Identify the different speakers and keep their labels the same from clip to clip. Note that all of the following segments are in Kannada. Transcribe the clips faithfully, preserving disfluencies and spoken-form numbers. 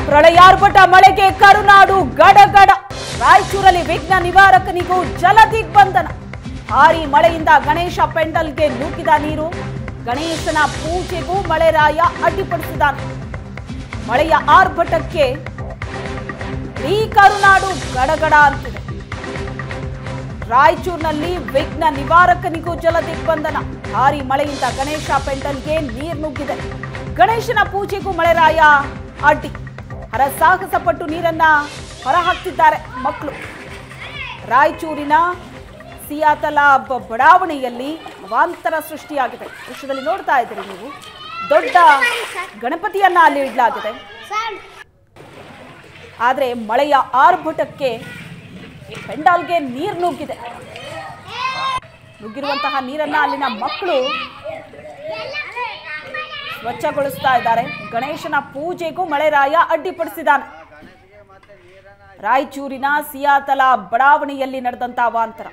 Speaker 1: ಪ್ರಳಯಾರ್ಭಟ ಮಳೆಗೆ ಕರುನಾಡು ಗಡಗಡ. ರಾಯಚೂರಲ್ಲಿ ವಿಘ್ನ ನಿವಾರಕನಿಗೂ ಜಲ ದಿಗ್ಬಂಧನ. ಭಾರೀ ಮಳೆಯಿಂದ ಗಣೇಶ ಪೆಂಡಲ್ಗೆ ನುಗ್ಗಿದ ನೀರು. ಗಣೇಶನ ಪೂಜೆಗೂ ಮಳೆರಾಯ ಅಡ್ಡಿಪಡಿಸಿದ್ದಾನೆ. ಮಳೆಯ ಆರ್ಭಟಕ್ಕೆ ಈ ಕರುನಾಡು ಗಡಗಡ ಅಂತಿದೆ. ರಾಯಚೂರಿನಲ್ಲಿ ವಿಘ್ನ ನಿವಾರಕನಿಗೂ ಜಲ ದಿಗ್ಬಂಧನ. ಭಾರೀ ಮಳೆಯಿಂದ ಗಣೇಶ ಪೆಂಡಲ್ಗೆ ನೀರು ನುಗ್ಗಿದೆ. ಗಣೇಶನ ಪೂಜೆಗೂ ಮಳೆರಾಯ ಅಡ್ಡಿ. ಹರಸಾಹಸ ಪಟ್ಟು ನೀರನ್ನ ಹೊರಹಾಕ್ತಿದ್ದಾರೆ ಮಕ್ಕಳು. ರಾಯಚೂರಿನ ಸಿಯಾತಲಾಬ್ ಬಡಾವಣೆಯಲ್ಲಿ ಅವಾಂತರ ಸೃಷ್ಟಿಯಾಗಿದೆ. ದೃಶ್ಯದಲ್ಲಿ ನೋಡ್ತಾ ಇದ್ದೀರಿ ನೀವು. ದೊಡ್ಡ ಗಣಪತಿಯನ್ನ ಅಲ್ಲಿ ಇಡಲಾಗಿದೆ. ಆದರೆ ಮಳೆಯ ಆರ್ಭಟಕ್ಕೆ ಪೆಂಡಾಲ್ಗೆ ನೀರು ನುಗ್ಗಿದೆ. ನುಗ್ಗಿರುವಂತಹ ನೀರನ್ನ ಅಲ್ಲಿನ ಮಕ್ಕಳು ಸ್ವಚ್ಛಗೊಳಿಸ್ತಾ ಇದ್ದಾರೆ. ಗಣೇಶನ ಪೂಜೆಗೂ ಮಳೆರಾಯ ಅಡ್ಡಿಪಡಿಸಿದ್ದಾನೆ. ರಾಯಚೂರಿನ ಸಿಯಾತಲಾ ಬಡಾವಣೆಯಲ್ಲಿ ನಡೆದಂತಹ ಅವಾಂತರ.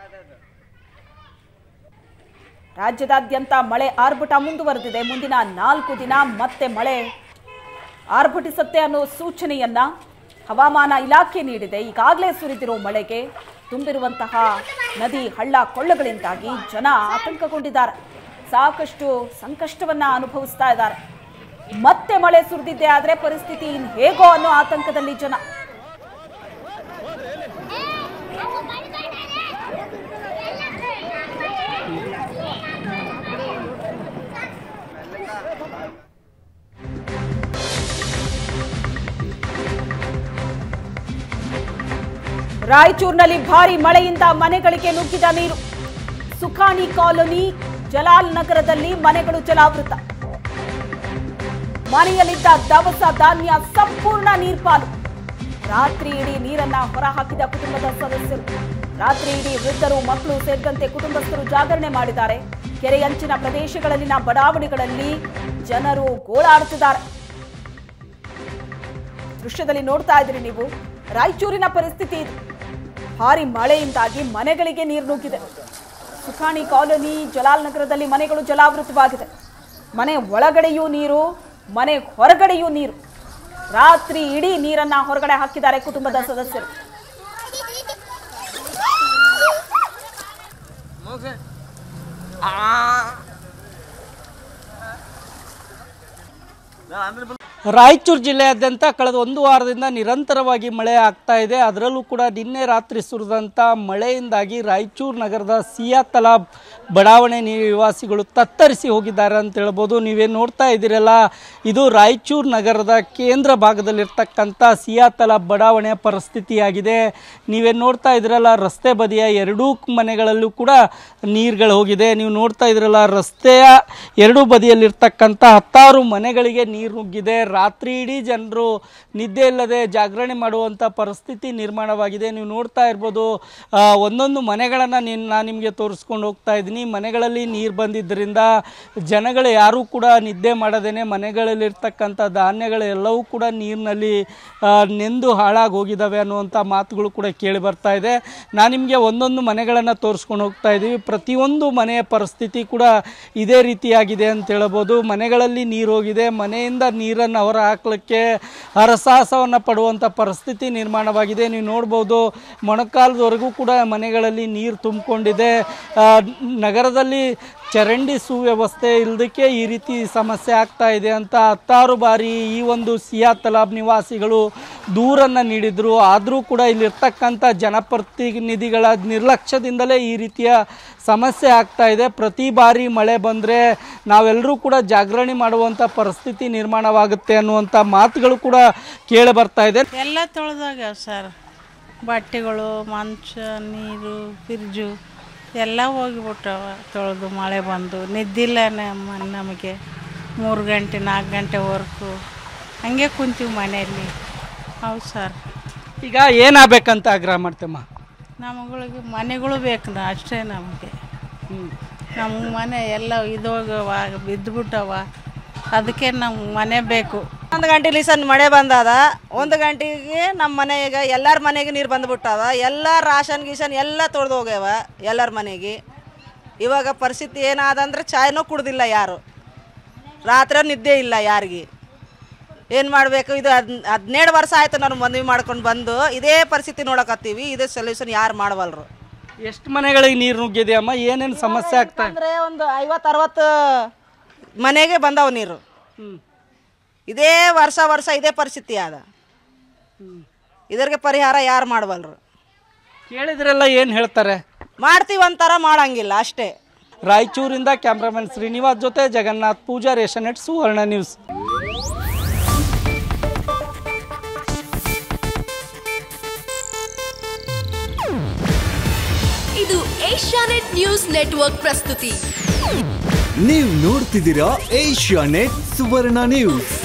Speaker 1: ರಾಜ್ಯದಾದ್ಯಂತ ಮಳೆ ಆರ್ಭಟ ಮುಂದುವರೆದಿದೆ. ಮುಂದಿನ ನಾಲ್ಕು ದಿನ ಮತ್ತೆ ಮಳೆ ಆರ್ಭಟಿಸುತ್ತೆ ಅನ್ನೋ ಸೂಚನೆಯನ್ನ ಹವಾಮಾನ ಇಲಾಖೆ ನೀಡಿದೆ. ಈಗಾಗಲೇ ಸುರಿದಿರೋ ಮಳೆಗೆ ತುಂಬಿರುವಂತಹ ನದಿ ಹಳ್ಳ ಕೊಳ್ಳಗಳಿಂದಾಗಿ ಜನ ಆತಂಕಗೊಂಡಿದ್ದಾರೆ. ಸಾಕಷ್ಟು ಸಂಕಷ್ಟವನ್ನ ಅನುಭವಿಸ್ತಾ ಇದ್ದಾರೆ. ಮತ್ತೆ ಮಳೆ ಸುರಿದಿದ್ದೆ ಆದ್ರೆ ಪರಿಸ್ಥಿತಿ ಇನ್ ಹೇಗೋ ಅನ್ನೋ ಆತಂಕದಲ್ಲಿ ಜನ. ರಾಯಚೂರಿನಲ್ಲಿ ಭಾರಿ ಮಳೆಯಿಂದ ಮನೆಗಳಿಗೆ ನುಗ್ಗಿದ ನೀರು. ಸುಖಾಣಿ ಕಾಲೋನಿ ಜಲಾಲ್ ನಗರದಲ್ಲಿ ಮನೆಗಳು ಜಲಾವೃತ. ಮನೆಯಲ್ಲಿದ್ದ ದವಸ ಧಾನ್ಯ ಸಂಪೂರ್ಣ ನೀರ್ಪಾಲು. ರಾತ್ರಿ ಇಡೀ ನೀರನ್ನ ಹೊರಹಾಕಿದ ಕುಟುಂಬದ ಸದಸ್ಯರು. ರಾತ್ರಿ ಇಡೀ ವೃದ್ಧರು, ಮಕ್ಕಳು ಸೇರಿದಂತೆ ಕುಟುಂಬಸ್ಥರು ಜಾಗರಣೆ ಮಾಡಿದ್ದಾರೆ. ಕೆರೆಯಂಚಿನ ಪ್ರದೇಶಗಳಲ್ಲಿನ ಬಡಾವಣೆಗಳಲ್ಲಿ ಜನರು ಗೋಳಾಡುತ್ತಿದ್ದಾರೆ. ದೃಶ್ಯದಲ್ಲಿ ನೋಡ್ತಾ ಇದ್ದೀರಿ ನೀವು. ರಾಯಚೂರಿನ ಪರಿಸ್ಥಿತಿ ಇದು. ಭಾರಿ ಮಳೆಯಿಂದಾಗಿ ಮನೆಗಳಿಗೆ ನೀರು ನುಗ್ಗಿದೆ. ಸುಖಾಣಿ ಕಾಲೋನಿ ಜಲಾಲ್ ನಗರದಲ್ಲಿ ಮನೆಗಳು ಜಲಾವೃತವಾಗಿದೆ. ಮನೆ ಒಳಗಡೆಯೂ ನೀರು, ಮನೆ ಹೊರಗಡೆಯೂ ನೀರು. ರಾತ್ರಿ ಇಡೀ ನೀರನ್ನ ಹೊರಗಡೆ ಹಾಕಿದ್ದಾರೆ ಕುಟುಂಬದ ಸದಸ್ಯರು.
Speaker 2: ರಾಯಚೂರು ಜಿಲ್ಲೆಯಾದ್ಯಂತ ಕಳೆದ ಒಂದು ವಾರದಿಂದ ನಿರಂತರವಾಗಿ ಮಳೆ ಆಗ್ತಾ ಇದೆ. ಅದರಲ್ಲೂ ಕೂಡ ನಿನ್ನೆ ರಾತ್ರಿ ಸುರಿದಂಥ ಮಳೆಯಿಂದಾಗಿ ರಾಯಚೂರು ನಗರದ ಸಿಯಾತಲಾಬ್ ಬಡಾವಣೆ ನಿವಾಸಿಗಳು ತತ್ತರಿಸಿ ಹೋಗಿದ್ದಾರೆ ಅಂತ ಹೇಳ್ಬೋದು. ನೀವೇನು ನೋಡ್ತಾ ಇದ್ದೀರಲ್ಲ, ಇದು ರಾಯಚೂರು ನಗರದ ಕೇಂದ್ರ ಭಾಗದಲ್ಲಿರ್ತಕ್ಕಂಥ ಸಿಯಾತಲಾಬ್ ಬಡಾವಣೆಯ ಪರಿಸ್ಥಿತಿಯಾಗಿದೆ. ನೀವೇನು ನೋಡ್ತಾ ಇದ್ದೀರಲ್ಲ, ರಸ್ತೆ ಬದಿಯ ಎರಡೂ ಮನೆಗಳಲ್ಲೂ ಕೂಡ ನೀರುಗಳು ಹೋಗಿದೆ. ನೀವು ನೋಡ್ತಾ ಇದ್ದೀರಲ್ಲ, ರಸ್ತೆಯ ಎರಡೂ ಬದಿಯಲ್ಲಿರ್ತಕ್ಕಂಥ ಹತ್ತಾರು ಮನೆಗಳಿಗೆ ನೀರು ನುಗ್ಗಿದೆ. ರಾತ್ರಿ ಇಡೀ ಜನರು ನಿದ್ದೆ ಇಲ್ಲದೆ ಜಾಗರಣೆ ಮಾಡುವಂಥ ಪರಿಸ್ಥಿತಿ ನಿರ್ಮಾಣವಾಗಿದೆ. ನೀವು ನೋಡ್ತಾ ಇರ್ಬೋದು, ಒಂದೊಂದು ಮನೆಗಳನ್ನು ನಾನು ನಿಮಗೆ ತೋರಿಸ್ಕೊಂಡು ಹೋಗ್ತಾ ಇದ್ದೀನಿ. ಮನೆಗಳಲ್ಲಿ ನೀರು ಬಂದಿದ್ದರಿಂದ ಜನಗಳು ಯಾರೂ ಕೂಡ ನಿದ್ದೆ ಮಾಡದೇನೆ ಮನೆಗಳಲ್ಲಿರ್ತಕ್ಕಂಥ ಧಾನ್ಯಗಳು ಎಲ್ಲವೂ ಕೂಡ ನೀರಿನಲ್ಲಿ ನೆಂದು ಹಾಳಾಗಿ ಹೋಗಿದ್ದಾವೆ ಅನ್ನುವಂಥ ಮಾತುಗಳು ಕೂಡ ಕೇಳಿ ಬರ್ತಾ ಇದೆ. ನಾನು ನಿಮಗೆ ಒಂದೊಂದು ಮನೆಗಳನ್ನು ತೋರಿಸ್ಕೊಂಡು ಹೋಗ್ತಾ ಇದ್ದೀವಿ. ಪ್ರತಿಯೊಂದು ಮನೆಯ ಪರಿಸ್ಥಿತಿ ಕೂಡ ಇದೇ ರೀತಿಯಾಗಿದೆ ಅಂತ ಹೇಳ್ಬೋದು. ಮನೆಗಳಲ್ಲಿ ನೀರು ಹೋಗಿದೆ. ಮನೆಯಿಂದ ನೀರನ್ನು ಹೊರ ಹಾಕಲಿಕ್ಕೆ ಹರಸಾಹಸವನ್ನು ಪಡುವಂಥ ಪರಿಸ್ಥಿತಿ ನಿರ್ಮಾಣವಾಗಿದೆ. ನೀವು ನೋಡ್ಬೋದು, ಮೊಣಕಾಲದವರೆಗೂ ಕೂಡ ಮನೆಗಳಲ್ಲಿ ನೀರು ತುಂಬಿಕೊಂಡಿದೆ. ನಗರದಲ್ಲಿ ಚರಂಡಿ ಸುವ್ಯವಸ್ಥೆ ಇಲ್ಲದಕ್ಕೆ ಈ ರೀತಿ ಸಮಸ್ಯೆ ಆಗ್ತಾ ಇದೆ ಅಂತ ಹತ್ತಾರು ಬಾರಿ ಈ ಒಂದು ಸಿಯಾತಲಾಬ್ ನಿವಾಸಿಗಳು ದೂರನ್ನು ನೀಡಿದರು. ಆದರೂ ಕೂಡ ಇಲ್ಲಿರ್ತಕ್ಕಂಥ ಜನಪ್ರತಿನಿಧಿಗಳ ನಿರ್ಲಕ್ಷ್ಯದಿಂದಲೇ ಈ ರೀತಿಯ ಸಮಸ್ಯೆ ಆಗ್ತಾ ಇದೆ. ಪ್ರತಿ ಬಾರಿ ಮಳೆ ಬಂದರೆ ನಾವೆಲ್ಲರೂ ಕೂಡ ಜಾಗರಣೆ ಮಾಡುವಂಥ ಪರಿಸ್ಥಿತಿ ನಿರ್ಮಾಣವಾಗುತ್ತೆ ಅನ್ನುವಂಥ ಮಾತುಗಳು ಕೂಡ ಕೇಳಿ ಬರ್ತಾ ಇದೆ.
Speaker 3: ಎಲ್ಲ ತೊಳೆದಾಗ ಸರ್, ಬಟ್ಟೆಗಳು, ಮಂಚ, ನೀರು, ಫ್ರಿಜ್ಜು ಎಲ್ಲ ಹೋಗಿಬಿಟ್ಟವ ತೊಳೆದು. ಮಳೆ ಬಂದು ನಿದ್ದಿಲ್ಲ ನಮ್ಮ ನಮಗೆ. ಮೂರು ಗಂಟೆ ನಾಲ್ಕು ಗಂಟೆ ವರ್ಕು ಹಂಗೆ ಕುಂತೀವಿ ಮನೆಯಲ್ಲಿ. ಹೌದು ಸರ್.
Speaker 2: ಈಗ ಏನಾಗಬೇಕಂತ ಆಗ್ರಹ ಮಾಡ್ತೇಮ್ಮ?
Speaker 3: ನಮ್ಮಗಳಿಗೆ ಮನೆಗಳು ಬೇಕು ಅಷ್ಟೇ ನಮಗೆ. ನಮ್ಮ ಮನೆ ಎಲ್ಲ ಇದೋಗವ, ಬಿದ್ದುಬಿಟ್ಟವ. ಅದಕ್ಕೆ ನಮ್ಗೆ ಮನೆ ಬೇಕು.
Speaker 4: ಒಂದು ಗಂಟೆ ಲೀಸನ್ ಮಳೆ ಬಂದದ. ಒಂದು ಗಂಟೆಗೆ ನಮ್ಮ ಮನೆಗೆ ಎಲ್ಲರ ಮನೆಗೆ ನೀರು ಬಂದುಬಿಟ್ಟವ. ಎಲ್ಲ ರಾಷನ್ ಗೀಷನ್ ಎಲ್ಲ ತೊಳೆದು ಹೋಗ್ಯಾವ ಎಲ್ಲರ ಮನೆಗೆ. ಇವಾಗ ಪರಿಸ್ಥಿತಿ ಏನಾದಂದ್ರೆ ಚಾಯ್ನೂ ಕುಡ್ದಿಲ್ಲ ಯಾರು. ರಾತ್ರಿ ನಿದ್ದೆ ಇಲ್ಲ ಯಾರಿಗೆ. ಏನು ಮಾಡಬೇಕು? ಇದು ಹದ್ ಹದಿನೇಳು ವರ್ಷ ಆಯಿತು ನಾನು ಮದುವೆ ಮಾಡ್ಕೊಂಡು ಬಂದು ಇದೇ ಪರಿಸ್ಥಿತಿ ನೋಡಕತ್ತೀವಿ. ಇದೇ ಸೊಲ್ಯೂಷನ್ ಯಾರು ಮಾಡವಲ್ರು.
Speaker 2: ಎಷ್ಟು ಮನೆಗಳಿಗೆ ನೀರು ನುಗ್ಗಿದೆ ಅಮ್ಮ? ಏನೇನು ಸಮಸ್ಯೆ ಆಗ್ತಾ
Speaker 4: ಅಂದರೆ ಒಂದು ಐವತ್ತು ಅರವತ್ತು ಮನೆಗೆ ಬಂದವು ನೀರು. ಇದೇ ವರ್ಷ ವರ್ಷ ಇದೇ ಪರಿಸ್ಥಿತಿ ಅದ. ಇದರಿಗೆ ಪರಿಹಾರ ಯಾರು ಮಾಡವಲ್ರು.
Speaker 2: ಕೇಳಿದ್ರೆಲ್ಲ ಏನು ಹೇಳ್ತಾರೆ?
Speaker 4: ಮಾಡ್ತೀವಿ ಅಂತಾರ, ಮಾಡಂಗಿಲ್ಲ ಅಷ್ಟೇ.
Speaker 2: ರಾಯಚೂರಿಂದ ಕ್ಯಾಮ್ರಾಮನ್ ಶ್ರೀನಿವಾಸ್ ಜೊತೆ ಜಗನ್ನಾಥ್ ಪೂಜಾರ್, ಏಷ್ಯಾನೆಟ್ ಸುವರ್ಣ ನ್ಯೂಸ್.
Speaker 5: ಇದು ಏಷ್ಯಾನೆಟ್ ನ್ಯೂಸ್ ನೆಟ್ವರ್ಕ್ ಪ್ರಸ್ತುತಿ.
Speaker 6: ನೀವು ನೋಡ್ತಿದ್ದೀರಾ ಏಷ್ಯಾನೆಟ್ ಸುವರ್ಣ ನ್ಯೂಸ್.